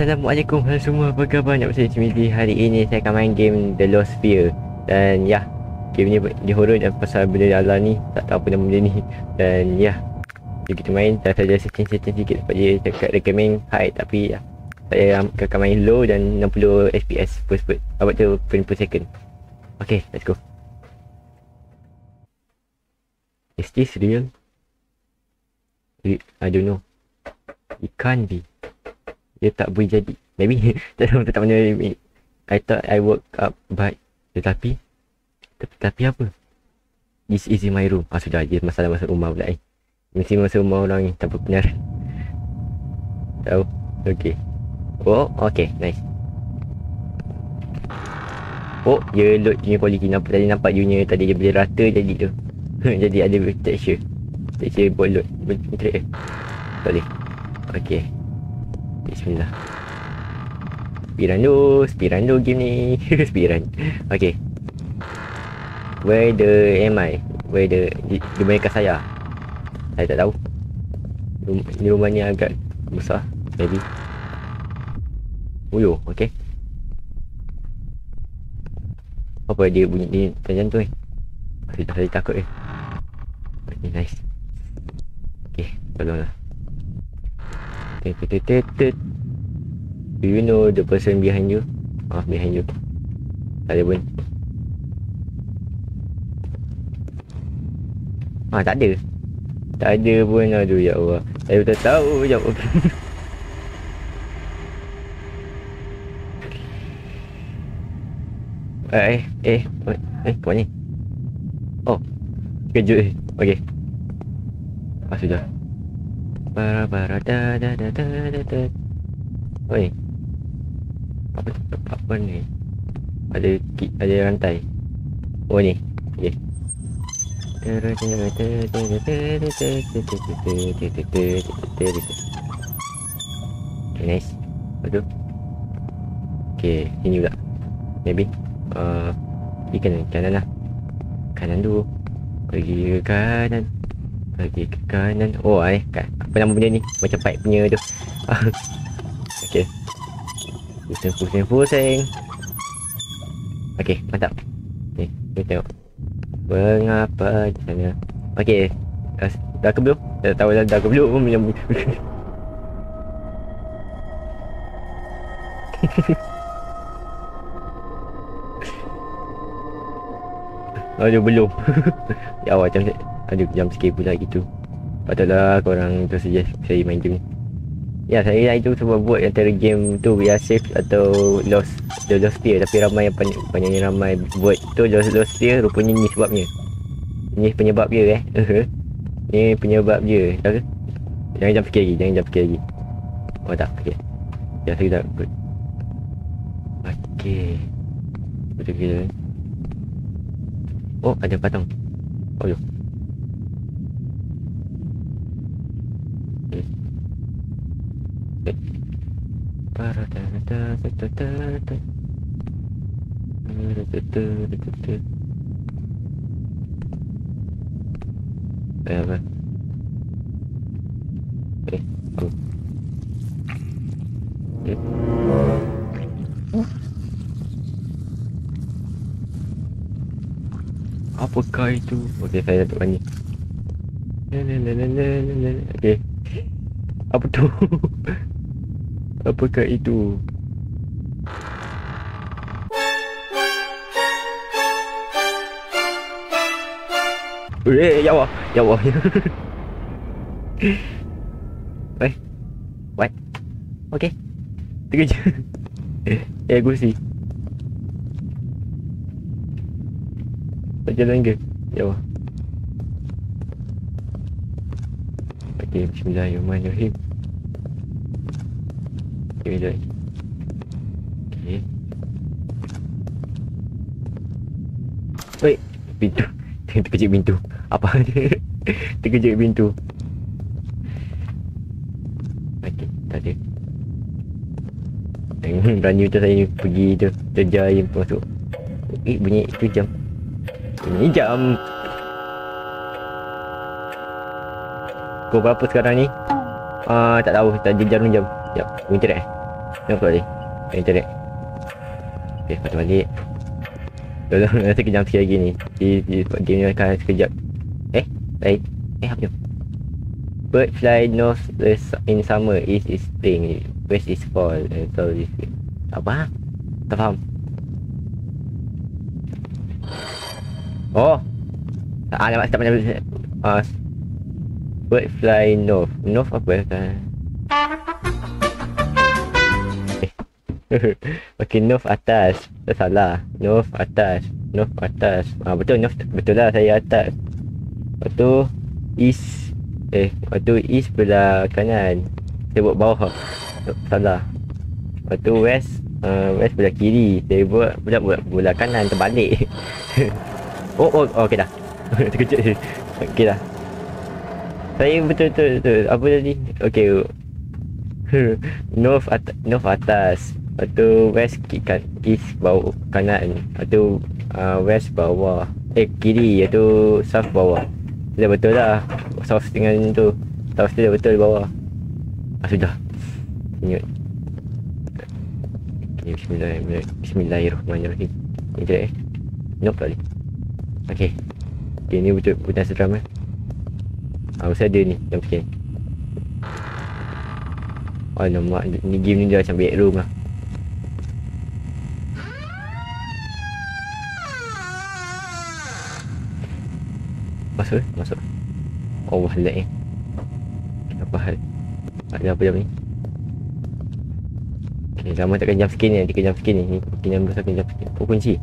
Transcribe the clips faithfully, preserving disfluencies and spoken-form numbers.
Assalamualaikum halo semua, apa khabar? Nak saya Cimili. Hari ini saya akan main game The Lost Sphere. Dan ya, game ni dia horror dan pasal benda dalam ni, tak tahu apa nama benda ni. Dan ya, jom kita main. Dan saya setting-setting sikit sebab dia cakap recommend high, tapi ya, saya akan main low dan enam puluh F P S per spurt. Apa tu, frame per second. Okay, let's go. Is this real? I don't know. It can't be. Dia tak boleh jadi. Maybe tak tahu tak mana. I thought I woke up but tetapi tapi, tapi apa? This is in my room. Ah sudah, dia masalah masuk rumah pula eh. Mesti masuk rumah orang ni tanpa benar. Tahu. Okey. Oh, okey, nice. Oh, dia load punya quality. Nampak tadi nampak punya tadi dia boleh rata jadi tu. Jadi ada texture. Texture buat load. Betul eh. Tak boleh. Okey. Bismillah. Speedrun dulu, speedrun dulu game ni. Speedrun. Okay. Where the am I? Where the di, di mana saya? Saya tak tahu. Rum, ni rumah ni agak besar. Maybe. Ulu, okay. Apa dia bunyi ni macam tu eh? Saya, saya takut eh. Okay, nice. Okay, tolonglah. Do you know the person behind you? Ah, behind you. Tak ada pun. Ah, tak ada. Tak ada pun. Aduh, ya Allah. Saya tak tahu. Ya Allah. eh, eh, eh, eh, kau ni. Oh, kejut eh. Okay. Ah, sudah. Bara bara da da da da da da. Oi. Apa apa ni? Ada ada rantai. Oh ni. Okey. Okay, nice. Aduh. Okey, ini pula. Maybe. Uh, di kanan, kanan lah. Kanan dulu. Pergi ke kanan. Pergi ke kanan. Oh eh, apa nama benda ni? Macam pipe punya tu. Okay. Pusing, pusing, pusing. Okay, mantap. Ni, kita tengok. Mengapa di sana? Okay. Dah, dah ke belum? Dah tahu dah, dah ke belum pun macam aduh, belum. Ya Allah, macam aduh, jam sikit pula gitu. Patutlah korang tu suggest saya main game ni. Ya, saya itu sebab buat antara game tu We Are Safe atau Lost The Lost Sphere. Tapi ramai yang banyak, banyak yang ramai buat tu Lost Lost Sphere. Rupanya ni sebabnya. Ni penyebab dia eh. Ni penyebab dia. Tahu ke? Jangan jangan fikir lagi. Jangan jangan fikir lagi. Oh tak, okey. Ya, saya dah good. Okey. Betul gila. Oh, ada patung. Oh, yo. Eh apa? Eh, oh. Eh. Apakah itu? Okey, saya datuk ni. Okey. Apa tu? Apakah itu? Eh, ya Allah, ya Allah. Eh, what? Okay, terkejut. Eh, gusi. Tak jalan ke? Ya Allah. Okay, bismillahirrahmanirrahim. Okay, jom. Okay. Wait, pintu. Terkejut pintu. Apa dia? Terkejut pintu. Okey, tak ada. Berani macam saya pergi tu, terjar yang masuk. Eh, bunyi itu jam. Bunyi jam. Pukul berapa sekarang ni? Ah, uh, tak tahu. Tak ada jarum jam. Sekejap, internet eh. Tengok balik. Internet. Okay, patut balik. Tolong, nanti kejam sikit lagi ni. Di, di game ni akan sekejap. Eh, lain. Eh, apa tu? Bird fly north in summer, east is spring, west is fall, and south is spring. Apa? Tak faham. Oh. Ah, nampak tak macam ah. Bird fly north. North apa kan? Okay, north atas. Tak salah. North atas. North atas. Ah, betul north, betul lah saya atas. Lepas tu east. Eh, lepas tu east belah kanan. Saya buat bawah. Salah. Lepas tu west. Uh, west belah kiri. Saya buat pula buat belah kanan terbalik. oh, oh, oh, okey dah. Terkejut je. Okey dah. Saya betul-betul betul. Apa tadi? Okey. North atas, north atas. Lepas tu west kan, east bawah kanan. Lepas tu uh, west bawah. Eh, kiri. Lepas tu south bawah. Dah betul lah. South dengan tu. South tu dah betul bawah. Ah, sudah. Senyut. Okay, bismillahirrahmanirrahim. Bismillahirrahmanirrahim. Ni je eh. Nope tak boleh. Okay. Okay, ni betul bukan seram eh. Ah, mesti ada ni. Jam sekian. Alamak. Ni game ni dah macam bedroom lah. Masuk eh? Masuk. Oh, lag eh. Apa hal? Ada apa jam ni? Okay, lama takkan jam skin ni. Nanti ke jam skin ni. Ni mungkin jam besar ke jam skin. Oh, kunci.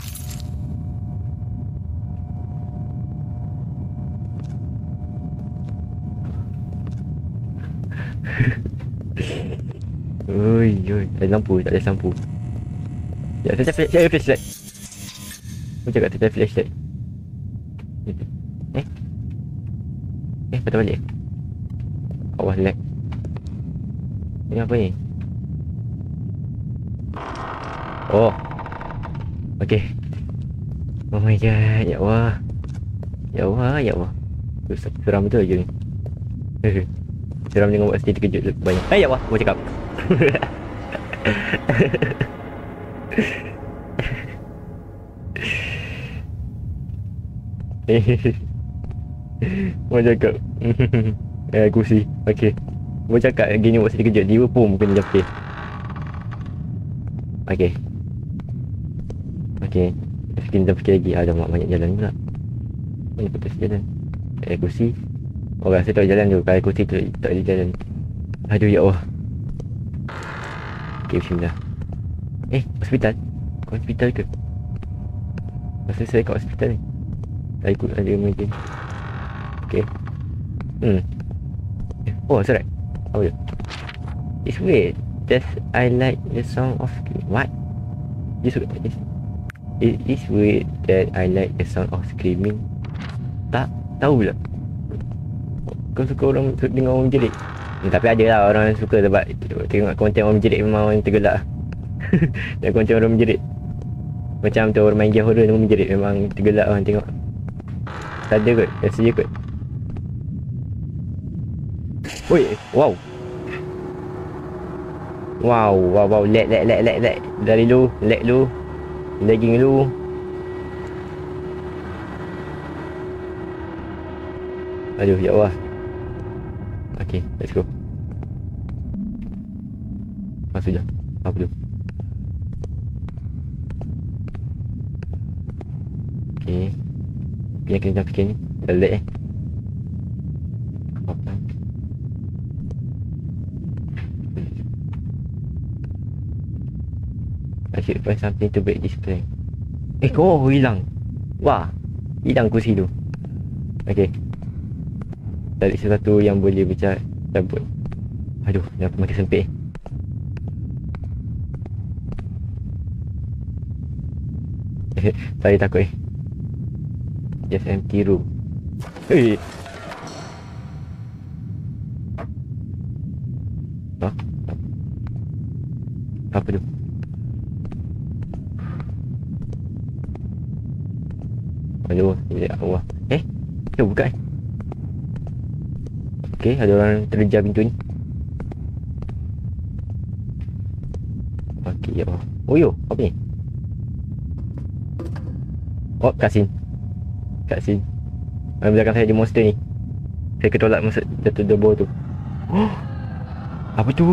Ui, ui. Tak ada lampu. Tak ada lampu. Ya, saya saya saya flashlight. Aku cakap saya flashlight. Eh? Eh, patut balik. Awas lag. Ini apa ni? Oh. Okey. Oh my god, ya Allah. Ya Allah, ya Allah. Seram betul je ni. Seram dengan buat sendiri terkejut banyak. Eh, ya Allah, aku cakap. Mau cakap. Eh, kursi. Okey. Mau cakap gini buat sedikit kejut. Dia pun mungkin jump scare. Okey. Okey. Skin jump scare lagi. Ada mak banyak jalan pula. Mana putus jalan. Eh, kursi. Orang saya tak jalan tu. Kalau kursi tu tak ada jalan. Aduh, ya Allah. Okey, bismillah. Eh, hospital. Hospital ke? Masa saya kat hospital ni. Saya ikut ada emergency. Okay. Hmm. Oh, sorry. Apa tu? It's weird. Just I like the sound of what? It's, it's, it is weird that I like the sound of screaming. Tak tahu pula. Kau suka orang dengar orang menjerit? Hmm, tapi ada lah orang yang suka sebab tengok konten orang menjerit memang orang tergelak. Tengok konten orang menjerit. Macam tu orang main game horror tu menjerit memang tergelak orang tengok. Tak ada kot. Rasa je kot. Oi, wow. Wow, wow, wow. Lag, lag, lag, lag, lag. Dari lu, lag lu. Lagging lu. Aduh, ya Allah. Okay, let's go. Masuk je. Apa tu? Okay. Yang kena jump scare ni. Dah lag eh. Apa? I should find something to break this prank. Eh, kau oh, hilang. Wah. Hilang kursi tu. Okay. Cari sesuatu yang boleh bercabut. Cabut. Aduh, dah makin sempit. Saya takut eh. Just empty room. Hei. Ha? Apa tu? Aduh, ya Allah. Eh, kita buka eh. Okey, ada orang terjam pintu ni. Okay, ya Allah. Oh yo, apa ni? Oh, cutscene. Cutscene. Dalam belakang saya ada monster ni. Saya ketolak masa jatuh the bawah tu. Oh, apa tu?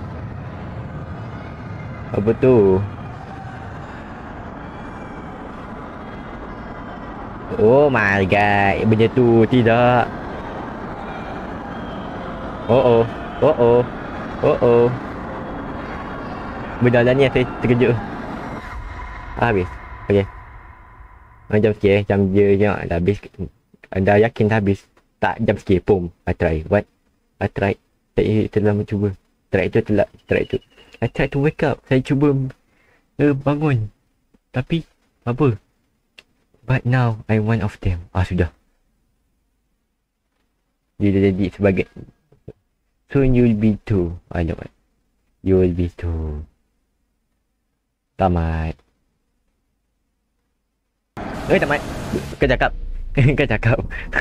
Apa tu? Oh my god, benda tu tidak. Oh oh, oh oh, oh oh. Benda lah ni saya terkejut. Ah, habis. Okay. Jam sikit eh, jam je je dah habis. Anda yakin dah habis? Tak, jam sikit. Pum, I try. What? I try. Saya telah mencuba. Try tu telah. Try tu. I try to wake up. Saya cuba uh, bangun. Tapi, apa? But now, I'm one of them. Ah, sudah. Dia dah jadi sebagai... Soon you'll be two. I know what. You will be two. Tamat. Eh, tamat. Kau cakap. Kau cakap.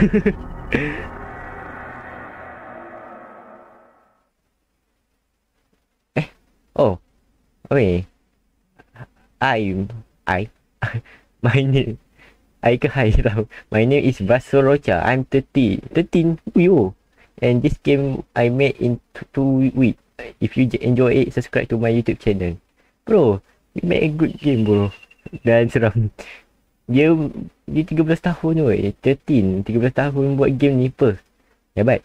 eh. Oh. Oi. I. I. My name. I ke hai tau. My name is Basorocha. I'm thirty. thirteen. Yo. And this game I made in two weeks. If you enjoy it, subscribe to my YouTube channel. Bro, you made a good game bro. Dan seram. Dia dia tiga belas tahun weh. thirteen. tiga belas tahun buat game ni apa? Hebat.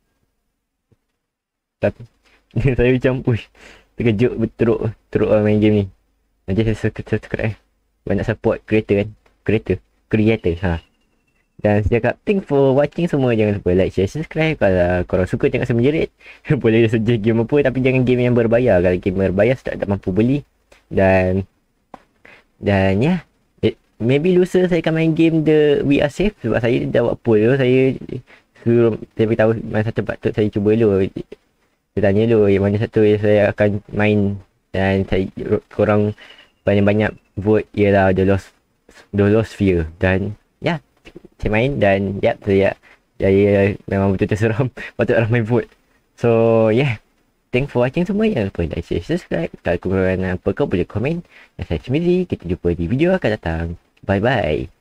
Tapi saya macam uish. Terkejut teruk teruk main game ni. Nanti saya subscribe eh. Banyak support creator kan. Creator. Creator ha. Dan saya cakap thanks for watching semua. Jangan lupa like, share, subscribe. Kalau korang suka tengok saya menjerit. Boleh suggest game apa. Tapi jangan game yang berbayar. Kalau game berbayar saya tak mampu beli. Dan Dan ya yeah, maybe lusa saya akan main game The We Are Safe. Sebab saya dah buat poll tu. Saya suruh saya beritahu mana satu patut saya cuba dulu. Saya tanya dulu yang mana satu yang saya akan main. Dan saya korang banyak-banyak vote ialah The Lost The Lost Sphere. Dan ya yeah, saya main dan ya yeah, saya saya memang betul-betul seram. Patut ramai vote. So yeah, thanks for watching semua. Jangan lupa like, share, subscribe. Kalau kurang apa kau boleh komen. Dan saya sendiri, kita jumpa di video akan datang. Bye bye.